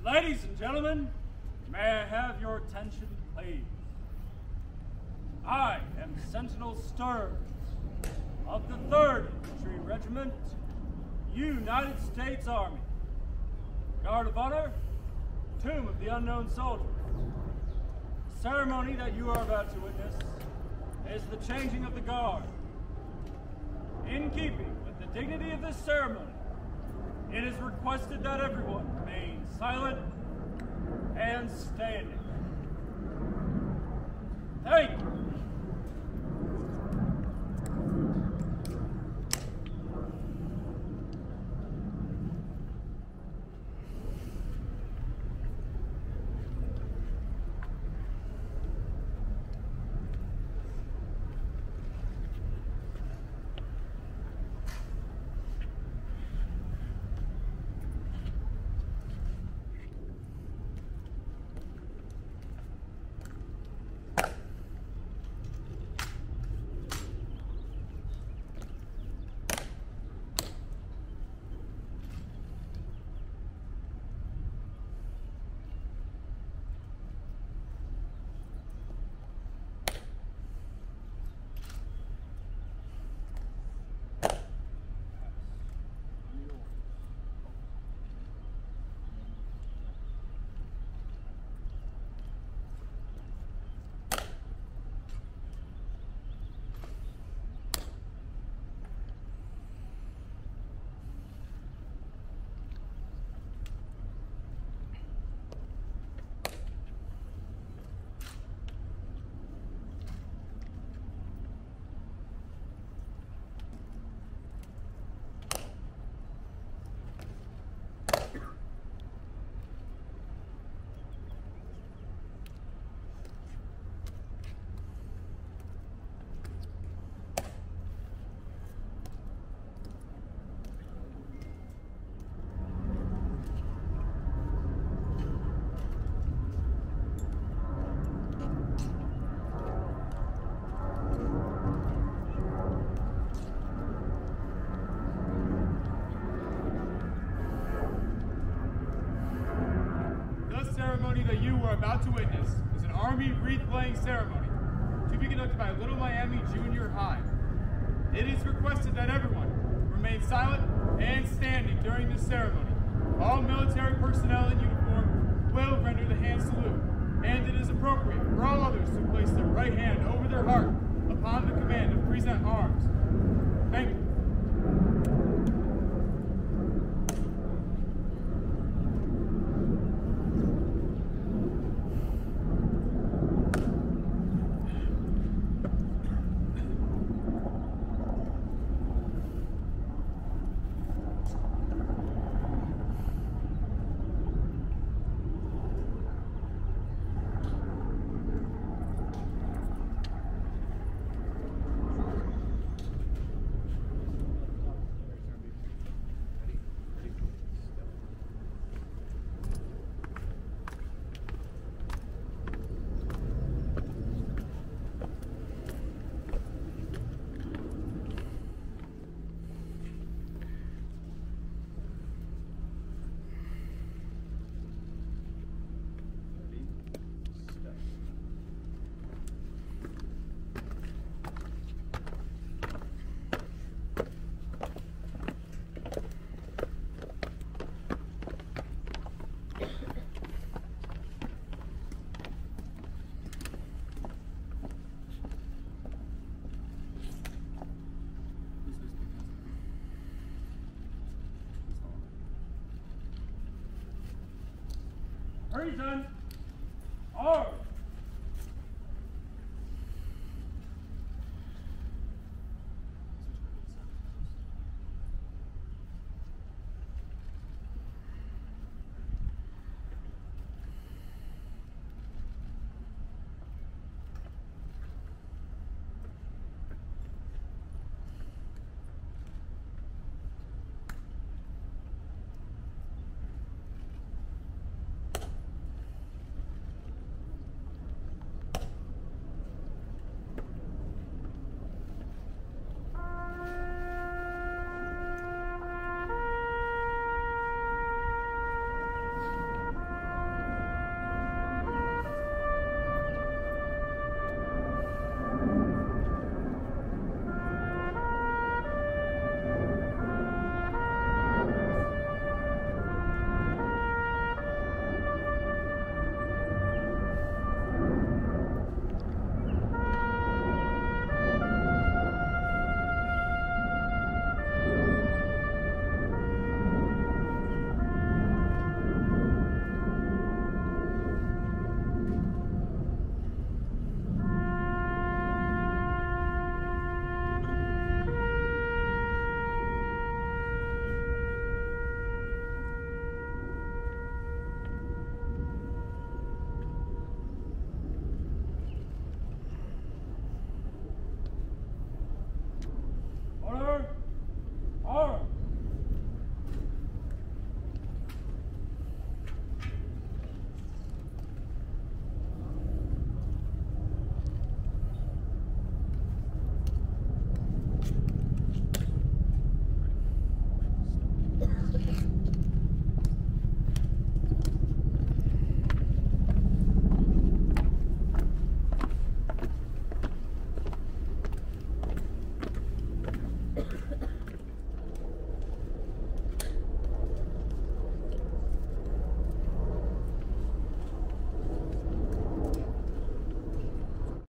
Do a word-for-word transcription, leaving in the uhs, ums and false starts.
Ladies and gentlemen, may I have your attention, please? I am Sentinel Stearns of the third Infantry Regiment, United States Army. Guard of Honor, Tomb of the Unknown Soldier. The ceremony that you are about to witness is the changing of the guard. In keeping with the dignity of this ceremony, it is requested that everyone remain silent and standing. Thank you. That you are about to witness is an Army wreath-laying ceremony to be conducted by Little Miami Junior High. It is requested that everyone remain silent and standing during this ceremony. All military personnel in uniform will render the hand salute, and it is appropriate for all others to place their right hand over their heart upon the command of present arms. Thank you. Present arms.